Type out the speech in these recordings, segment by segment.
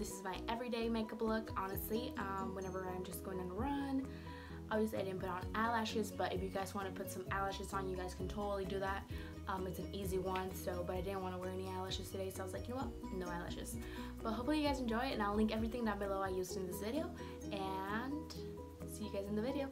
This is my everyday makeup look, honestly, whenever I'm just going on a run. Obviously I didn't put on eyelashes, but if you guys want to put some eyelashes on, you guys can totally do that. It's an easy one, but I didn't want to wear any eyelashes today, so I was like, you know what, no eyelashes. But hopefully you guys enjoy it, and I'll link everything down below I used in this video, and see you guys in the video.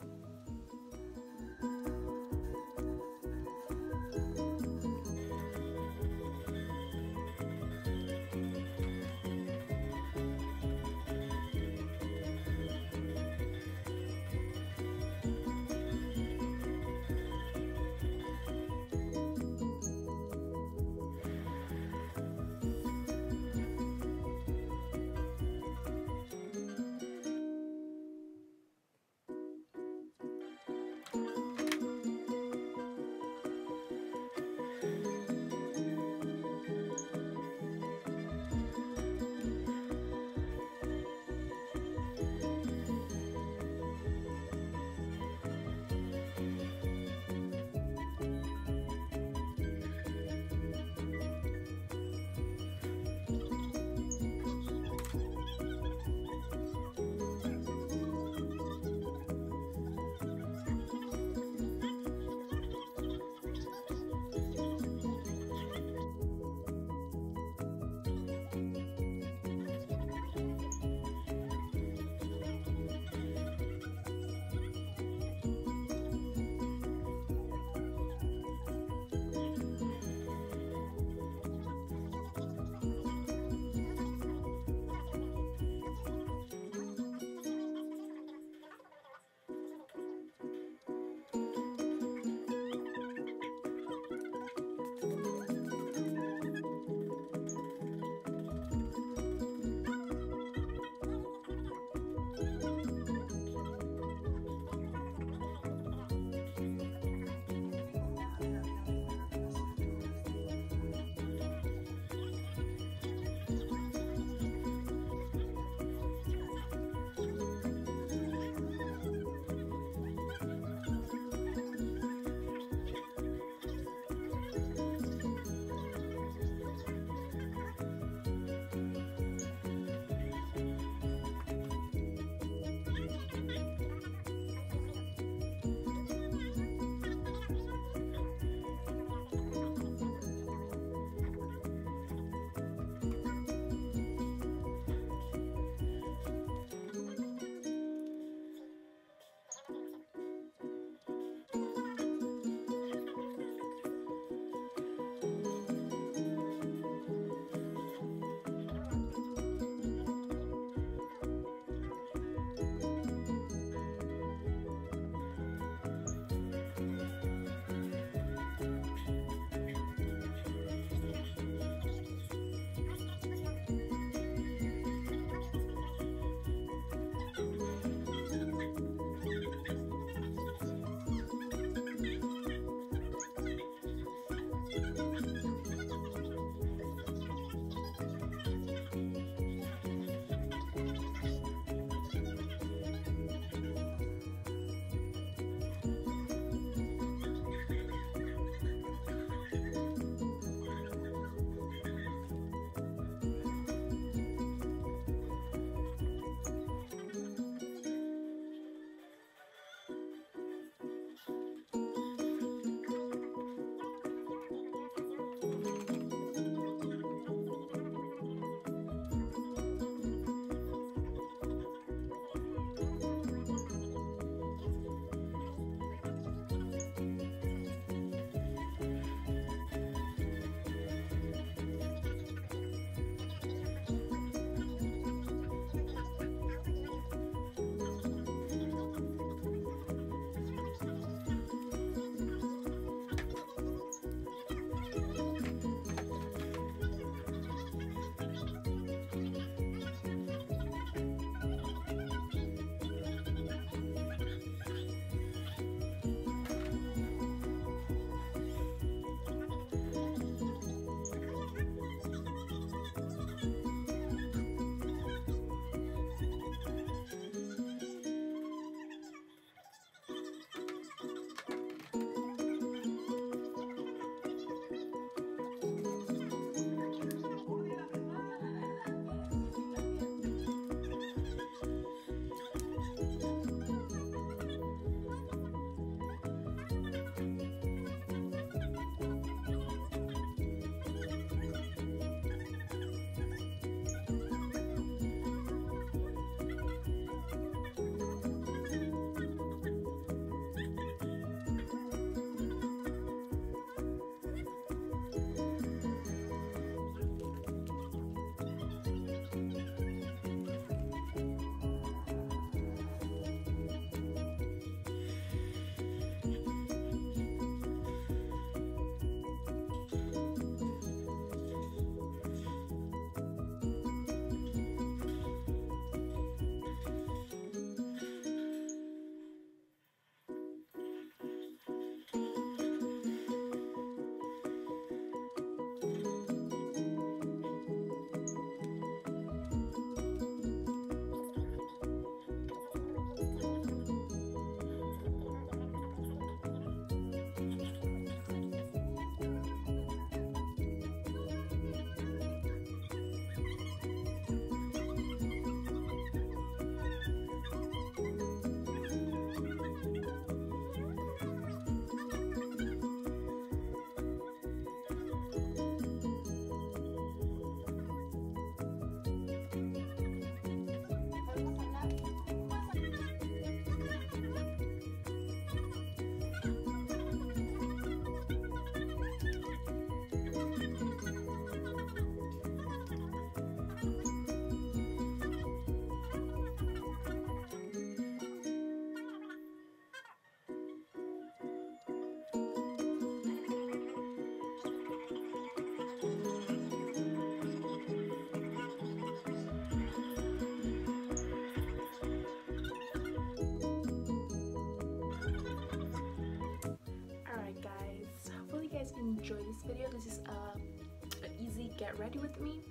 video. This is an easy get ready with me.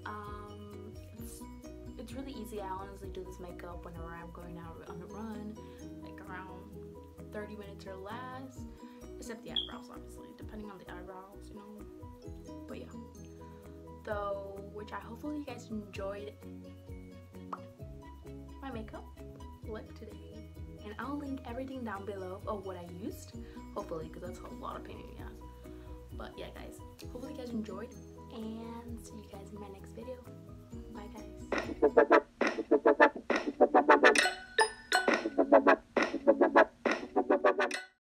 It's really easy. I honestly do this makeup whenever I'm going out on a run, like around 30 minutes or less, except the eyebrows, obviously, depending on the eyebrows, you know. But yeah, so which I hopefully you guys enjoyed my makeup look today, and I'll link everything down below of what I used, hopefully, because that's a lot of pain in the ass. But yeah, guys, hopefully you guys enjoyed, and see you guys in my next video. Bye, guys.